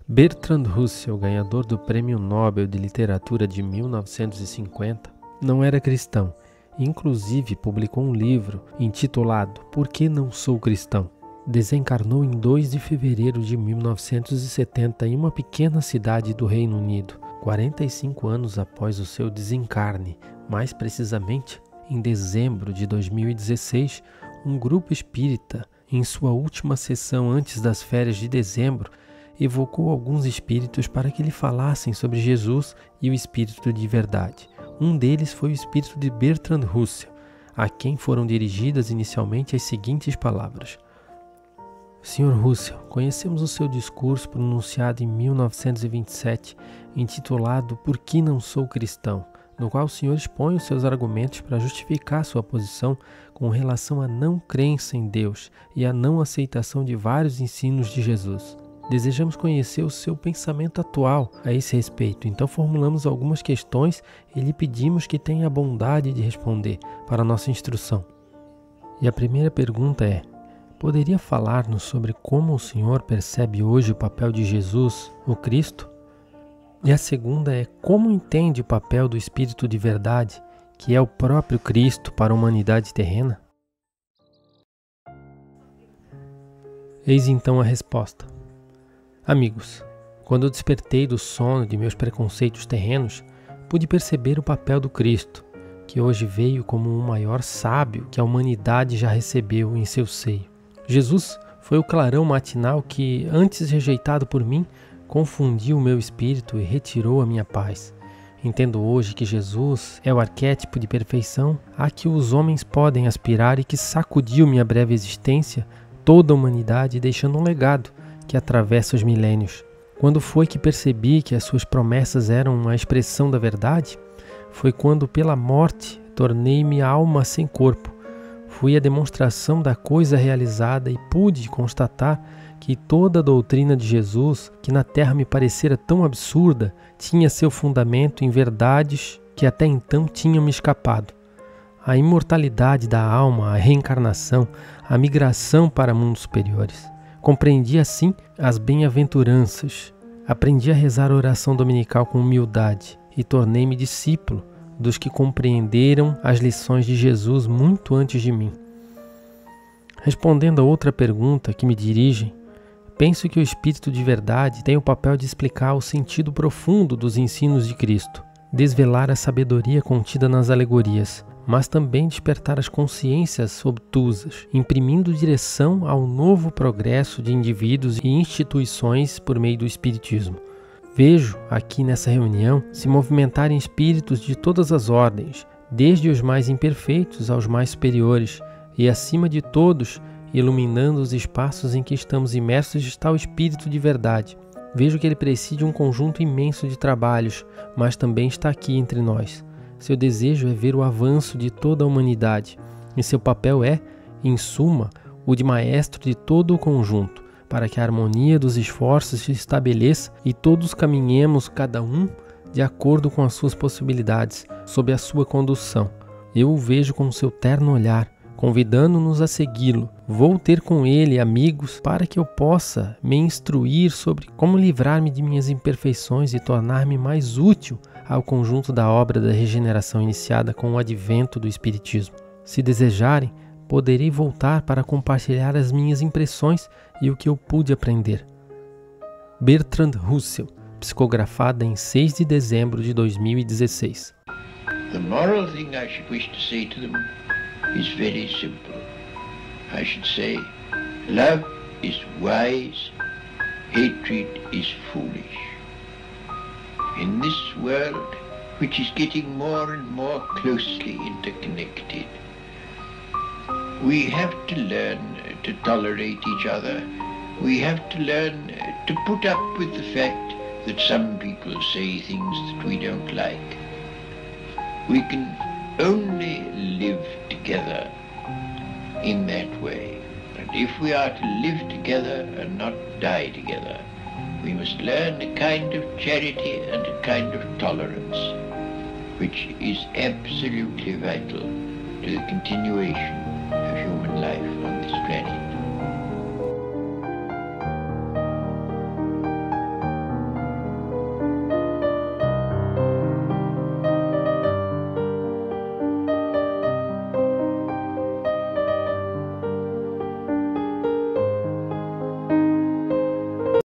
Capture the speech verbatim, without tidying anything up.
Bertrand Russell, ganhador do Prêmio Nobel de Literatura de mil novecentos e cinquenta, não era cristão e inclusive publicou um livro intitulado Por que não sou cristão? Desencarnou em dois de fevereiro de mil novecentos e setenta em uma pequena cidade do Reino Unido, quarenta e cinco anos após o seu desencarne. Mais precisamente, em dezembro de dois mil e dezesseis, um grupo espírita, em sua última sessão antes das férias de dezembro, evocou alguns espíritos para que lhe falassem sobre Jesus e o Espírito de verdade. Um deles foi o espírito de Bertrand Russell, a quem foram dirigidas inicialmente as seguintes palavras: senhor Russell, conhecemos o seu discurso pronunciado em mil novecentos e vinte e sete, intitulado Por que não sou cristão?, no qual o senhor expõe os seus argumentos para justificar sua posição com relação à não crença em Deus e à não aceitação de vários ensinos de Jesus. Desejamos conhecer o seu pensamento atual a esse respeito, então formulamos algumas questões e lhe pedimos que tenha a bondade de responder para a nossa instrução. E a primeira pergunta é: poderia falar-nos sobre como o senhor percebe hoje o papel de Jesus, o Cristo? E a segunda é: como entende o papel do Espírito de verdade, que é o próprio Cristo, para a humanidade terrena? Eis então a resposta. Amigos, quando eu despertei do sono de meus preconceitos terrenos, pude perceber o papel do Cristo, que hoje veio como o maior sábio que a humanidade já recebeu em seu seio. Jesus foi o clarão matinal que, antes rejeitado por mim, confundiu o meu espírito e retirou a minha paz. Entendo hoje que Jesus é o arquétipo de perfeição a que os homens podem aspirar e que sacudiu minha breve existência, toda a humanidade, deixando um legado que atravessa os milênios. Quando foi que percebi que as suas promessas eram uma expressão da verdade? Foi quando, pela morte, tornei-me alma sem corpo. Fui a demonstração da coisa realizada e pude constatar que toda a doutrina de Jesus, que na terra me parecera tão absurda, tinha seu fundamento em verdades que até então tinham me escapado. A imortalidade da alma, a reencarnação, a migração para mundos superiores. Compreendi assim as bem-aventuranças, aprendi a rezar a oração dominical com humildade e tornei-me discípulo dos que compreenderam as lições de Jesus muito antes de mim. Respondendo a outra pergunta que me dirigem, penso que o Espírito de verdade tem o papel de explicar o sentido profundo dos ensinos de Cristo, desvelar a sabedoria contida nas alegorias, mas também despertar as consciências obtusas, imprimindo direção ao novo progresso de indivíduos e instituições por meio do Espiritismo. Vejo aqui nessa reunião se movimentarem espíritos de todas as ordens, desde os mais imperfeitos aos mais superiores, e acima de todos, iluminando os espaços em que estamos imersos, está o Espírito de verdade. Vejo que ele preside um conjunto imenso de trabalhos, mas também está aqui entre nós. Seu desejo é ver o avanço de toda a humanidade, e seu papel é, em suma, o de maestro de todo o conjunto, para que a harmonia dos esforços se estabeleça e todos caminhemos cada um de acordo com as suas possibilidades, sob a sua condução. Eu o vejo com seu terno olhar, convidando-nos a segui-lo. Vou ter com ele amigos para que eu possa me instruir sobre como livrar-me de minhas imperfeições e tornar-me mais útil ao conjunto da obra da regeneração iniciada com o advento do Espiritismo. Se desejarem, poderei voltar para compartilhar as minhas impressões e o que eu pude aprender. Bertrand Russell, psicografada em seis de dezembro de dois mil e dezesseis. The moral thing I should wish to say to them is very simple. I should say, love is wise, hatred is foolish. In this world, which is getting more and more closely interconnected, we have to learn to tolerate each other. We have to learn to put up with the fact that some people say things that we don't like. We can only live together in that way. And if we are to live together and not die together, we must learn a kind of charity and a kind of tolerance, which is absolutely vital to the continuation of human life.